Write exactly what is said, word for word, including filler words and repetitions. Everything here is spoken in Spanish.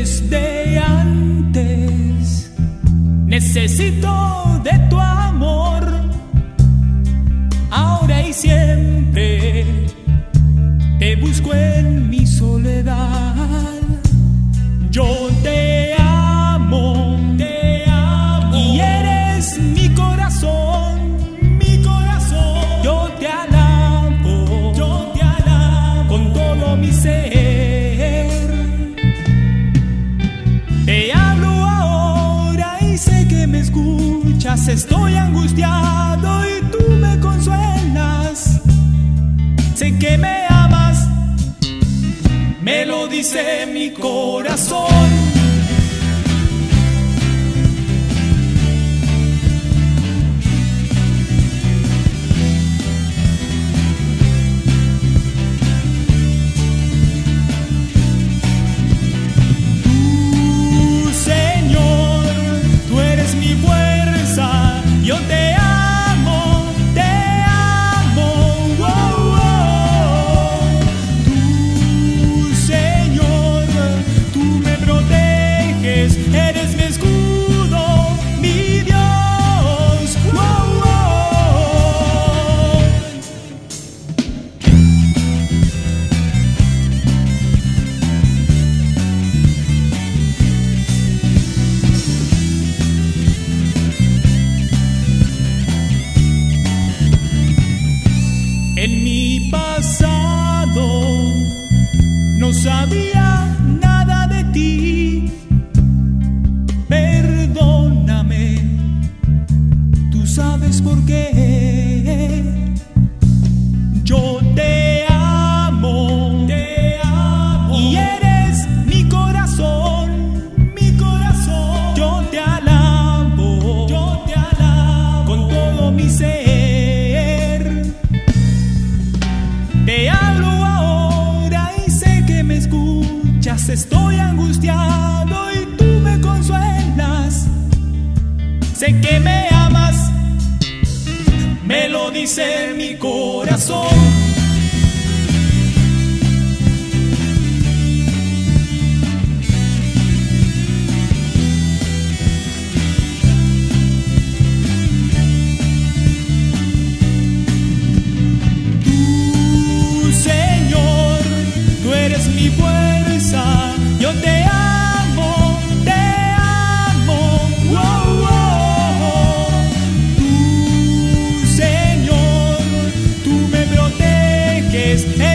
desde antes. Necesito de tu amor, ahora y siempre. Te busco en mi soledad. Yo te amo, te amo, y eres mi corazón, mi corazón. Yo te alabo, yo te alabo con todo mi ser. Te hablo ahora y sé que me escuchas. Estoy angustiado y tú me consuelas. Sé que me amas, me lo dice mi corazón. Tú, Señor, tú eres mi fuerza. Yo te amo, te amo. Oh, oh. Tú, Señor, tú me proteges. Eres mi escudo, mi Dios. Oh, oh. En mi pasado no sabía nada de ti. Perdóname, tú sabes por qué. Yo te amo, te amo, y eres mi corazón, mi corazón. Yo te alabo, yo te alabo con todo mi ser. Te hablo ahora y sé que me escuchas. Estoy angustiado y tú me consuelas. Sé que me amas, me lo dice mi corazón. Eres mi fuerza, yo te amo, te amo. Oh, oh. Tú, Señor, tú me proteges.